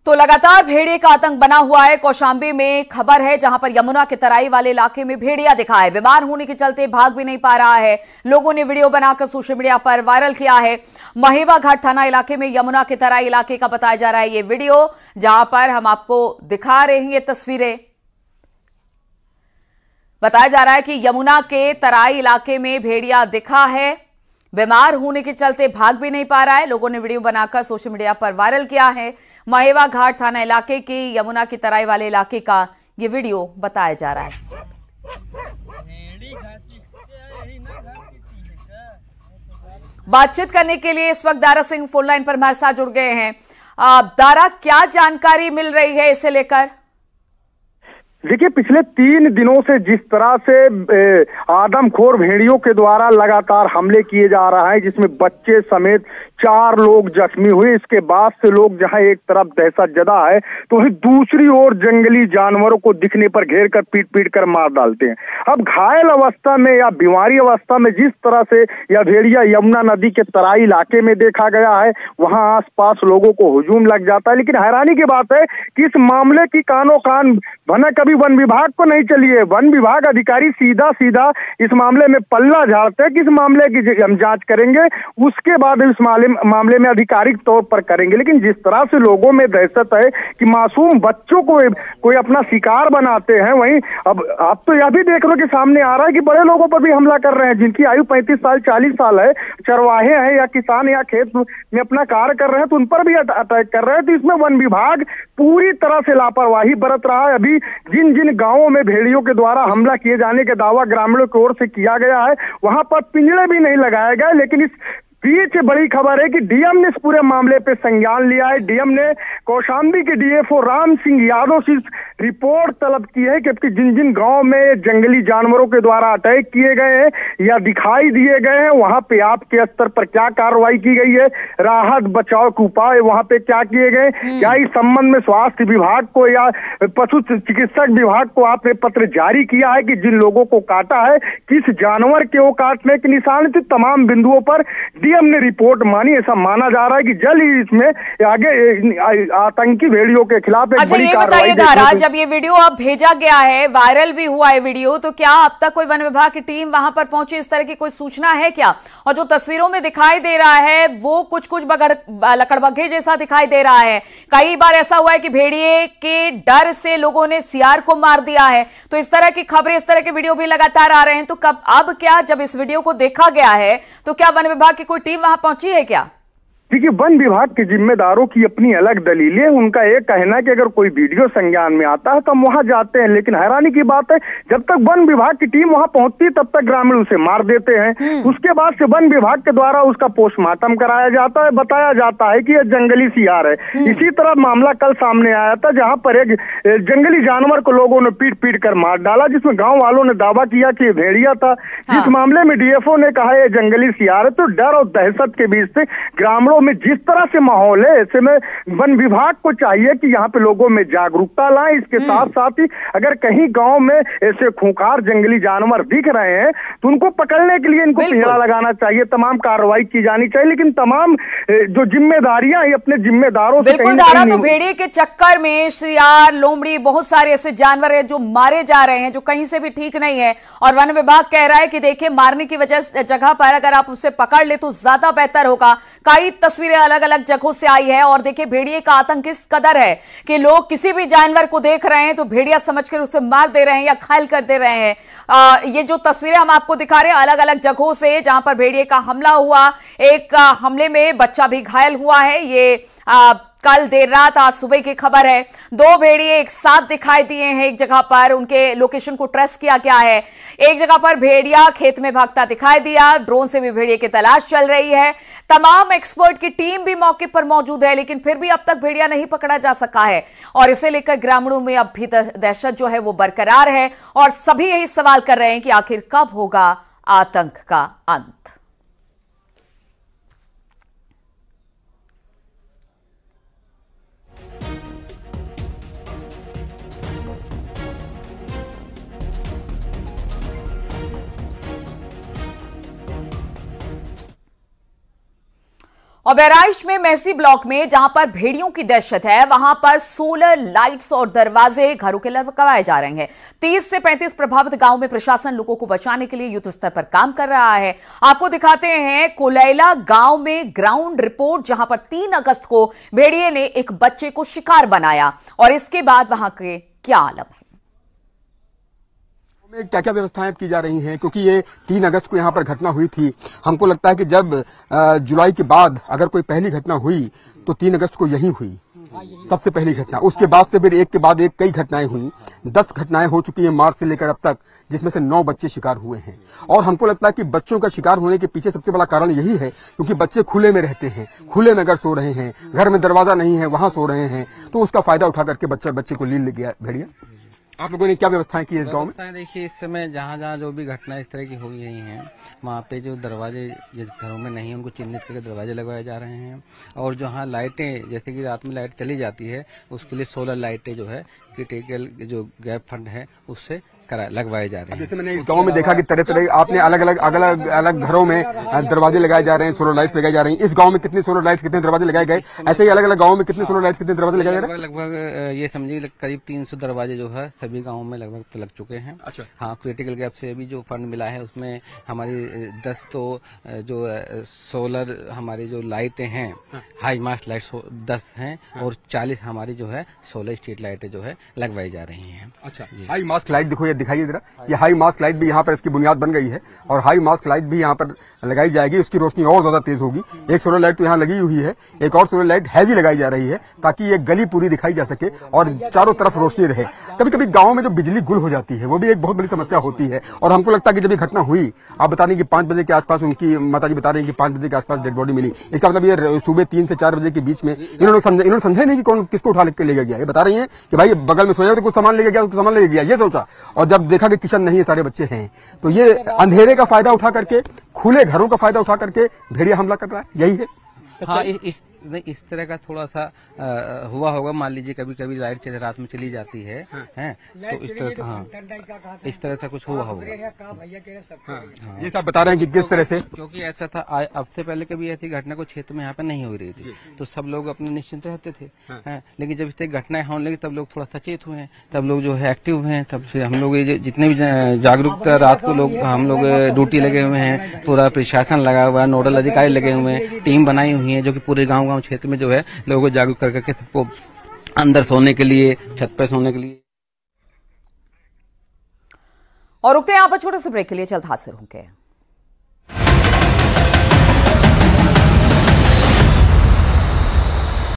तो लगातार भेड़िए का आतंक बना हुआ है। कौशांबी में खबर है जहां पर यमुना के तराई वाले इलाके में भेड़िया दिखा है। बीमार होने के चलते भाग भी नहीं पा रहा है। लोगों ने वीडियो बनाकर सोशल मीडिया पर वायरल किया है। महेवा घाट थाना इलाके में यमुना के तराई इलाके का बताया जा रहा है ये वीडियो, जहां पर हम आपको दिखा रहे हैं ये तस्वीरें। बताया जा रहा है कि यमुना के तराई इलाके में भेड़िया दिखा है। बीमार होने के चलते भाग भी नहीं पा रहा है। लोगों ने वीडियो बनाकर सोशल मीडिया पर वायरल किया है। महेवा घाट थाना इलाके की यमुना की तराई वाले इलाके का ये वीडियो बताया जा रहा है। बातचीत करने के लिए इस वक्त दारा सिंह फोन लाइन पर हमारे साथ जुड़ गए हैं। दारा, क्या जानकारी मिल रही है इसे लेकर? देखिए, पिछले 3 दिनों से जिस तरह से आदमखोर भेड़ियों के द्वारा लगातार हमले किए जा रहा है, जिसमें बच्चे समेत 4 लोग जख्मी हुए, इसके बाद से लोग जहां एक तरफ दहशत जदा है तो वहीं दूसरी ओर जंगली जानवरों को दिखने पर घेर कर पीट पीट कर मार डालते हैं। अब घायल अवस्था में या बीमारी अवस्था में जिस तरह से यह भेड़िया यमुना नदी के तराई इलाके में देखा गया है, वहां आसपास लोगों को हुजूम लग जाता है। लेकिन हैरानी की बात है कि इस मामले की कानो कान भनक कभी वन विभाग को नहीं चली है। वन विभाग अधिकारी सीधा सीधा इस मामले में पल्ला झाड़ते हैं कि इस मामले की हम जांच करेंगे, उसके बाद इस मामले में आधिकारिक तौर पर करेंगे। लेकिन जिस तरह से लोगों में दहशत है कि मासूम बच्चों को कोई अपना शिकार बनाते हैं, वहीं अब तो यह भी देख लो कि सामने आ रहा है कि बड़े लोगों पर भी हमला कर रहे हैं, जिनकी आयु 35 साल 40 साल है, चरवाहे हैं या किसान या खेत में अपना कार्य कर रहे हैं, तो उन पर भी अटैक कर रहे हैं। तो इसमें वन विभाग पूरी तरह से लापरवाही बरत रहा है। अभी जिन जिन गांवों में भेड़ियों के द्वारा हमला किए जाने का दावा ग्रामीणों की ओर से किया गया है, वहां पर पिंजरे भी नहीं लगाए गए। लेकिन इस बीच बड़ी खबर है कि डीएम ने इस पूरे मामले पे संज्ञान लिया है। डीएम ने कौशांबी के डीएफओ राम सिंह यादव से रिपोर्ट तलब की है कि जिन जिन गांव में जंगली जानवरों के द्वारा अटैक किए गए हैं या दिखाई दिए गए हैं, वहां पे आपके स्तर पर क्या कार्रवाई की गई है, राहत बचाव के उपाय वहां पे क्या किए गए, क्या इस संबंध में स्वास्थ्य विभाग को या पशु चिकित्सक विभाग को आपने पत्र जारी किया है कि जिन लोगों को काटा है किस जानवर के वो काटने के निशान थे। तमाम बिंदुओं पर डीएम ने रिपोर्ट मानी। ऐसा माना जा रहा है कि जल्द ही इसमें आगे आतंकी भेड़ियों के खिलाफ एक बड़ी कार्रवाई। जब ये वीडियो अब भेजा गया है, वायरल भी हुआ है वीडियो, तो क्या अब तक कोई वन विभाग की टीम वहां पर पहुंची, इस तरह की कोई सूचना है क्या? और जो तस्वीरों में दिखाई दे रहा है वो कुछ लकड़बग्घे जैसा दिखाई दे रहा है। कई बार ऐसा हुआ है कि भेड़िए के डर से लोगों ने सियार को मार दिया है। तो इस तरह की खबरें, इस तरह के वीडियो भी लगातार आ रहे हैं। तो कब अब क्या, जब इस वीडियो को देखा गया है तो क्या वन विभाग की कोई टीम वहां पहुंची है क्या? देखिए, वन विभाग के जिम्मेदारों की अपनी अलग दलीलें। उनका एक कहना है कि अगर कोई वीडियो संज्ञान में आता है तो हम वहां जाते हैं। लेकिन हैरानी की बात है, जब तक वन विभाग की टीम वहां पहुंचती तब तक ग्रामीण उसे मार देते हैं। उसके बाद से वन विभाग के द्वारा उसका पोस्टमार्टम कराया जाता है, बताया जाता है कि यह जंगली सियार है। इसी तरह मामला कल सामने आया था, जहां पर एक जंगली जानवर को लोगों ने पीट पीट कर मार डाला, जिसमें गाँव वालों ने दावा किया कि भेड़िया था। जिस मामले में डीएफओ ने कहा यह जंगली सियार है, तो डर और दहशत के बीच से ग्रामीणों में जिस तरह से माहौल है, ऐसे में वन विभाग को चाहिए कि यहाँ पे लोगों में जागरूकता लाएं। इसके साथ साथ ही अगर कहीं गांव में ऐसे खूंखार जंगली जानवर दिख रहे हैं तो उनको पकड़ने के लिए इनको पिंजरा लगाना चाहिए, तमाम कार्रवाई की जानी चाहिए। लेकिन तमाम जो जिम्मेदारियां हैं अपने जिम्मेदारों से बिल्कुल धारा, तो भेड़िए के चक्कर में सियार, लोमड़ी, बहुत सारे ऐसे जानवर हैं जो मारे जा रहे हैं, जो कहीं से भी ठीक नहीं है। और वन विभाग कह रहा है कि देखिए, मारने की जगह पर अगर आप उसे पकड़ ले तो ज्यादा बेहतर होगा। कई तस्वीरें अलग अलग जगहों से आई है और देखिए भेड़िए का आतंक किस कदर है कि लोग किसी भी जानवर को देख रहे हैं तो भेड़िया समझकर उसे मार दे रहे हैं या घायल कर दे रहे हैं। ये जो तस्वीरें हम आपको दिखा रहे हैं अलग अलग जगहों से जहां पर भेड़िए का हमला हुआ, एक हमले में बच्चा भी घायल हुआ है। ये कल देर रात, आज सुबह की खबर है। 2 भेड़िए एक साथ दिखाई दिए हैं एक जगह पर, उनके लोकेशन को ट्रेस किया गया है। एक जगह पर भेड़िया खेत में भागता दिखाई दिया, ड्रोन से भी भेड़िए की तलाश चल रही है। तमाम एक्सपर्ट की टीम भी मौके पर मौजूद है, लेकिन फिर भी अब तक भेड़िया नहीं पकड़ा जा सका है। और इसे लेकर ग्रामीणों में अब भी दहशत जो है वो बरकरार है और सभी यही सवाल कर रहे हैं कि आखिर कब होगा आतंक का अंत। और बहराइच में मेहसी ब्लॉक में जहां पर भेड़ियों की दहशत है, वहां पर सोलर लाइट्स और दरवाजे घरों के लगवाए जा रहे हैं। 30 से 35 प्रभावित गांव में प्रशासन लोगों को बचाने के लिए युद्ध स्तर पर काम कर रहा है। आपको दिखाते हैं कोलैला गांव में ग्राउंड रिपोर्ट, जहां पर 3 अगस्त को भेड़िए ने एक बच्चे को शिकार बनाया और इसके बाद वहां के क्या आलम है। क्या क्या व्यवस्थाएं की जा रही हैं, क्योंकि ये 3 अगस्त को यहाँ पर घटना हुई थी। हमको लगता है कि जब जुलाई के बाद अगर कोई पहली घटना हुई तो 3 अगस्त को यही हुई सबसे पहली घटना। उसके बाद से फिर एक के बाद एक कई घटनाएं हुई। 10 घटनाएं हो चुकी हैं मार्च से लेकर अब तक, जिसमें से 9 बच्चे शिकार हुए हैं। और हमको लगता है कि बच्चों का शिकार होने के पीछे सबसे बड़ा कारण यही है, क्योंकि बच्चे खुले में रहते हैं, खुले में अगर सो रहे हैं, घर में दरवाजा नहीं है वहां सो रहे हैं, तो उसका फायदा उठा करके बच्चे को लील गया भेड़िया। आप लोगों ने क्या व्यवस्थाएं की इस गांव में? देखिए, इस समय जहाँ जहाँ जो भी घटना इस तरह की हो रही हैं, वहाँ पे जो दरवाजे जिस घरों में नहीं है उनको चिन्हित करके दरवाजे लगवाए जा रहे हैं। और जहाँ लाइटें, जैसे कि रात में लाइट चली जाती है, उसके लिए सोलर लाइटें जो है क्रिटिकल जो गैप फंड है उससे लगवाए जा रहे हैं। जैसे मैंने इस गांव में देखा कि तरह तरह आपने अलग अलग घरों में दरवाजे लगाए जा रहे हैं, सोलर लाइट्स लगाई जा रही हैं। इस गांव में कितनी सोलर लाइट्स, कितने दरवाजे लगाए गए? ऐसे ही अलग अलग गांव में कितने सोलर लाइट्स, कितने दरवाजे लगाए जा रहे हैं? लगभग ये समझिए करीब 300 दरवाजे जो है सभी गाँव में लगभग लग चुके हैं। अच्छा। हाँ, क्रिटिकल गैप से भी जो फंड मिला है उसमें हमारी 10 तो जो सोलर हमारी जो लाइटें हैं, हाई मास्ट लाइट 10 हैं और 40 हमारी जो है सोलर स्ट्रीट लाइटें जो है लगवाई जा रही हैं। अच्छा, हाई मास्क लाइट देखो, ये दिखाइए जरा। ये हाई मास्क लाइट भी यहाँ पर इसकी बुनियाद बन गई है और हाई मास्क लाइट भी यहाँ पर लगाई जाएगी। उसकी रोशनी और ज्यादा तेज होगी। एक सोलर लाइट तो यहाँ लगी हुई है, एक और सोलर लाइट हैवी लगाई जा रही है ताकि ये गली पूरी दिखाई जा सके और चारों तरफ रोशनी रहे। कभी कभी गाँव में जो बिजली गुल हो जाती है वो भी एक बहुत बड़ी समस्या होती है। और हमको लगता है कि जब ये घटना हुई, आप बता रही कि 5 बजे के आसपास उनकी माताजी बता रही हैं कि 5 बजे के आसपास डेड बॉडी मिली। इसका मतलब ये सुबह 3 से 4 बजे के बीच में इन्होंने समझे नहीं कि कौन किसको उठा के लेके गया। ये बता रही है कि भाई बगल में सोया तो कुछ सामान लेके गया, कुछ सामान लेके गया, ये सोचा। और जब देखा कि किचन नहीं है, सारे बच्चे हैं, तो ये अंधेरे का फायदा उठा करके, खुले घरों का फायदा उठा करके भेड़िया हमला कर रहा है, यही है। हाँ, इस तरह का थोड़ा सा हुआ होगा। मान लीजिए कभी कभी लाइट रात में चली जाती है, हैं, तो इस तरह, हाँ, इस तरह से कुछ हुआ होगा। ये सब बता रहे हैं कि किस तरह से, क्योंकि ऐसा था अब से पहले कभी ऐसी घटना को क्षेत्र में यहाँ पे नहीं हो रही थी, तो सब लोग अपने निश्चिंत रहते थे। हैं, लेकिन जब इस तरह घटनाएं होने लगी तब लोग थोड़ा सचेत हुए हैं, तब लोग जो है एक्टिव हुए हैं। तब से हम लोग जितने भी जागरूकता, रात को लोग हम लोग ड्यूटी लगे हुए हैं, पूरा प्रशासन लगा हुआ है, नोडल अधिकारी लगे हुए हैं, टीम बनाई हुई है जो कि पूरे गांव क्षेत्र में जो है लोगों को जागरूक कर करके सबको अंदर सोने के लिए, छत पर सोने के लिए। और रुकते हैं यहाँ पर छोटे से ब्रेक के लिए, जल्द हाजिर होंगे।